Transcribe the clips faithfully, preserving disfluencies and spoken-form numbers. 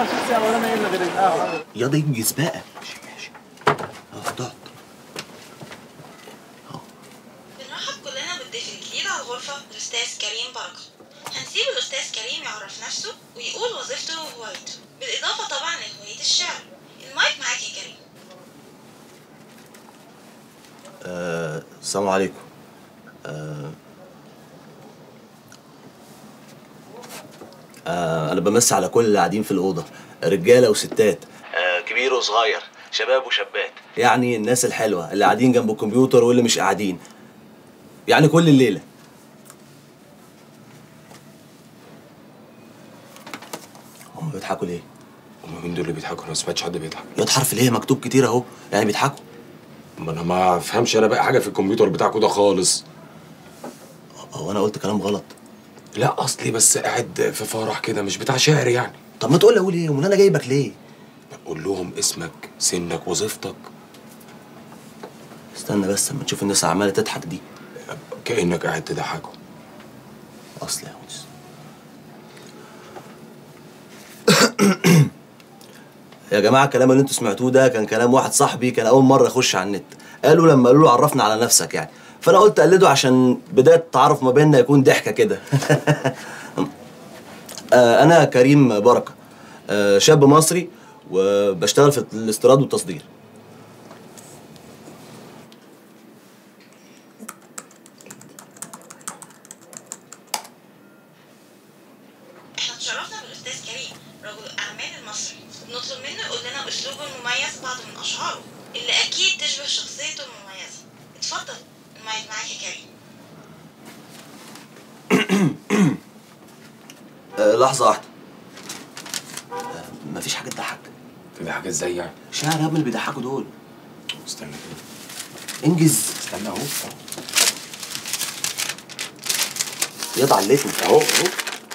ياض انجز بقى. ماشي ماشي. اه اقعد. بنرحب كلنا بالضيف الجديد على الغرفة الأستاذ كريم بركة. هنسيب الأستاذ كريم يعرف نفسه ويقول وظيفته وهوايته، بالإضافة طبعا لهواية الشعر. المايك معاك يا كريم. آه، السلام عليكم. آه، آه، أنا بمسي على كل اللي قاعدين في الأوضة، رجالة وستات، آه، كبير وصغير، شباب وشابات، يعني الناس الحلوة اللي قاعدين جنب الكمبيوتر واللي مش قاعدين، يعني كل الليلة. هم بيضحكوا ليه؟ هم مين دول اللي بيضحكوا؟ أنا ما سمعتش حد بيضحك. ياض حرف ليه مكتوب كتير أهو، يعني بيضحكوا. ما أنا ما أفهمش أنا بقى حاجة في الكمبيوتر بتاعكوا ده خالص. هو أنا قلت كلام غلط؟ لا أصلي بس قاعد في فرح كده مش بتاع شعر يعني. طب ما تقول لي أقول إيه؟ أمال أنا جايبك ليه؟ قول لهم اسمك، سنك، وظيفتك. استنى بس اما تشوف الناس عمالة تضحك دي. كأنك قاعد تضحكهم. أصل يا ونس. يا جماعة الكلام اللي انتوا سمعتوه ده كان كلام واحد صاحبي كان أول مرة يخش على النت. قالوا لما قالوا له عرفنا على نفسك يعني. فأنا قلت أقلده عشان بداية التعارف ما بيننا يكون ضحكة كده. أنا كريم بركة، شاب مصري وبشتغل في الاستيراد والتصدير. احنا اتشرفنا بالأستاذ كريم رجل الأعمال المصري، وبنطلب منه يقول لنا أسلوبه المميز بعض من أشعاره اللي أكيد تشبه شخصيته المميزة. اتفضل المايك معاك يا كريم. أه لحظة واحدة. أه مفيش حاجة تضحك. تضحك ازاي يعني؟ شعر يا ابني اللي بيضحكوا دول. استنى كده. انجز. استنى اهو. ياض علتني. اهو اهو.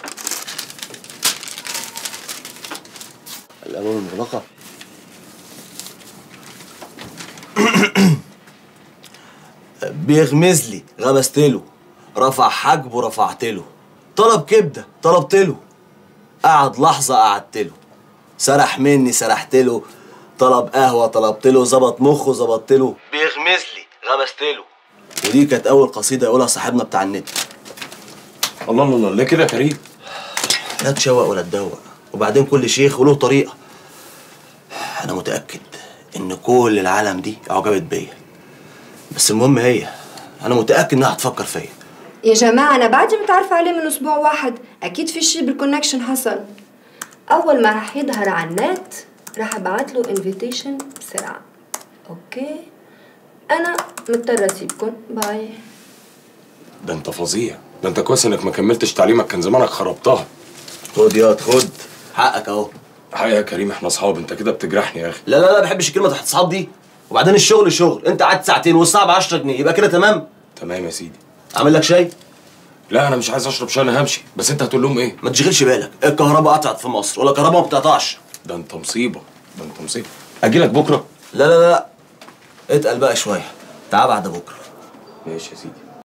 الألوان المغلقة. بيغمز لي غمزت له، رفع حاجبه رفعت له، طلب كبده طلبت له، قعد لحظه قعدت له، سرح مني سرحت له، طلب قهوه طلبت له، ظبط مخه ظبطت له، بيغمز لي غمزت له. ودي كانت اول قصيده يقولها صاحبنا بتاع النت. الله الله الله، ليه كده يا كريم؟ لا تشوق ولا تدوق، وبعدين كل شيخ وله طريقه. انا متاكد ان كل العالم دي اعجبت بيا، بس المهم هي انا متاكد انها هتفكر فيا. يا جماعه انا بعدي متعرفه عليه من اسبوع واحد، اكيد في شيء بالكونكشن حصل. اول ما راح يظهر على النت راح ابعت له انفيتيشن بسرعه. اوكي انا مضطره اسيبكم، باي. ده انت فظيع، ده انت كويس انك ما كملتش تعليمك، كان زمانك خربتها. خد ياض خد حقك اهو. حقيقة يا كريم احنا اصحاب، انت كده بتجرحني يا اخي. لا لا لا ما بحبش الكلمه تحت اصحاب دي، وبعدين الشغل شغل، انت قعدت ساعتين والساعه ب عشرة جنيه يبقى كده تمام؟ تمام يا سيدي. اعمل لك شاي؟ لا انا مش عايز اشرب شاي، انا همشي، بس انت هتقول لهم ايه؟ ما تشغلش بالك، الكهرباء قطعت في مصر ولا الكهرباء ما بتقطعش. ده انت مصيبه، ده انت مصيبه. اجي لك بكره؟ لا لا لا اتقل بقى شويه، تعال بعد بكره. ماشي يا سيدي.